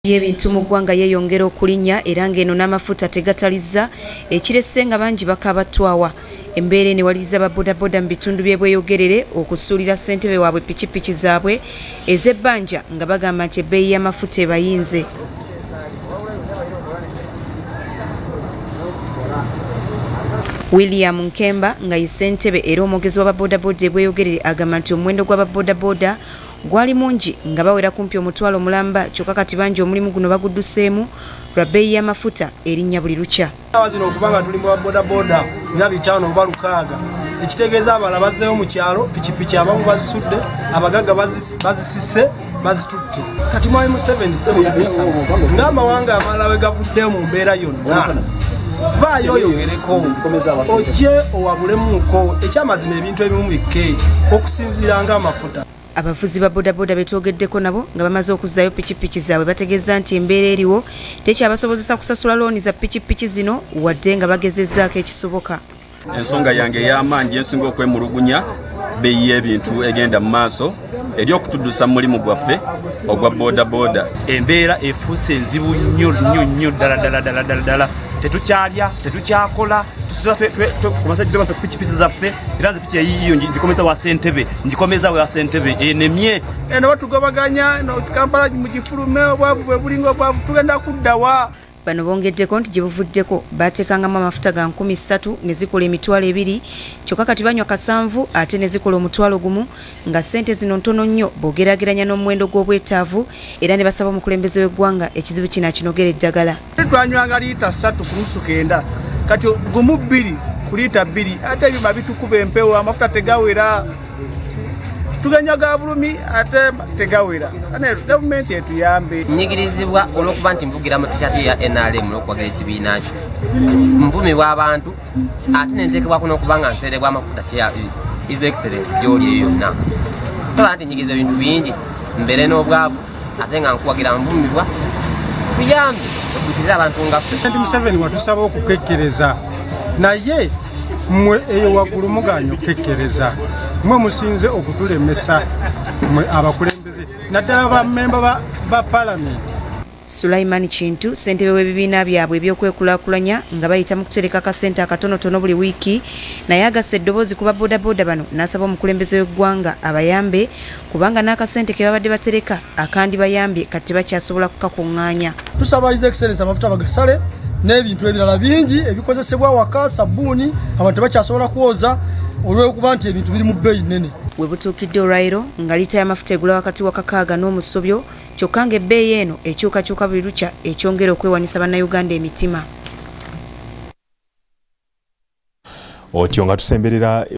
Y'ebintu mu ggwanga yeeyongera okulinnya era ng'eno n'amafuta tegatalizza ekirese nga bangi bakabatwawa. Embeera enewaliriza ba bodaboda mu bitundu by'ebweyogerere okusuulira ssentebe waabwe pikipiki zaabwe ez'ebbanja nga bagamba nti ebbeeyi y'amafuta ebayinze. William Nkemba nga ye ssentebe era omwogezi w'ababodaboda ebweyogerere agamba nti omuwendo gw'ababodaboda gwali mungi nga bawera kumpi omutwalo mulamba kyokka kati bangi omulimu guno bagudduseemu lwa bbeeyi y'amafuta erinnya buli lukya. Zino okubanga tuli mu babodaboda nga 5 oba 6 ekitegeeza abalala bazzeeyo mu kyalo pikipiki abamu bazisudde abagagga bazisise bazitutte kati mwali mu 7 ng'amawanga amalala we gavuddeyo mu mbeera yonna vaayo oyogereko ojje owabulemu ekyamazima ebintu ebimu bikke okusinziira ng'amafuta. Abavuzi ba bodaboda betwogeddeko nabo nga bamaze okuzzaayo pikipiki zaabwe bategeeza nti embeera eriwo tekyabasobozesa kusasula looni za pikipiki zino wadde nga bagezezzaako ekisoboka. Ensonga yange ey'amaanyi ensinga okwemulugunya bbeeyi y'ebintu egenda mu maaso eri okutuddusa mu mulimu gwaffe ogwa bodaboda. Embeera efuuse enzibu nnyo ddala. Tetukyalya, tetukyakola, tukumasa kitubasa pikipiki zaffe era ze pikipiki yiyo ngikomeza wa Ssentebe, ngikomeza wa Ssentebe enemye. Eno batugabaganya no Kampala mu gifulume obwavu bwe bulingo obwavu tugenda kuddawa. Bano bongeddeko nti gye buvuddeko baateekangamu amafuta ga 3,000 ne zikola emitwalo 2 kyokka kati banywa 7 ate ne zikola omutwalo 1 nga ssente zino ntono nnyo boogeraageranya n'omuwendo gw'obwetaavu era ne basaba omukulembeze w'eggwanga ekizibu kino akinogera eddagala. Twanywanga liita 3 ku nusu 9 kati gumu 2 ku liita 2 ate ebyuma bitukuba empewo amafuta tegawera tuganya ga bulumi ate tegawera. Gavumenti etuyambe. Nyigirizibwa olw'okuba nti mvugira mu t-shirt ya NRM olw'okuwagira ekibiina kyo nvumibwa abantu ate nenteekebwako n'okuba nga nseerebwa amafuta kya His Excellency gy'oli yonna tola nti nyigirizibwa ebintu bingi mbere n'obwavu ate nga nkuwagira nvumibwa tuyambe okudukirira abantu nga ffe. Museveni watusaba okukekkereza naye mwe eyo waggulu muganya okukekkereza mwe musinze okutulemesa mwe abakulembeze naddala bammemba ba palamenti. Sulaiman Kintu ssentebe w'ebibiina byabwe ebyokwekulaakulanya nga bayita mu kutereka akasente akatonotono buli wiiki naye agassa eddoboozi ku babodaboda bano n'asaba omukulembeze w'eggwanga abayambe kubanga n'akasente ke babadde batereka akandibayambye kati bakyasobola kukakuŋŋaanya. Tusaba His Excellency amafuta bagasale n'ebintu ebirala bingi ebikozesebwa waka sabbuuni abantu tebakyasobola kwoza olw'okuba nti ebintu biri mu bbeeyi nnene. We butuukidde olwayiro nga liita y'amafuta egula wakati wa 6 n'omusobyo kyokka ng'ebbeeyi eno ekyukakyuka buli lukya ekyongera okwewanisa bannayuganda emitima. Otyo nga tusemberera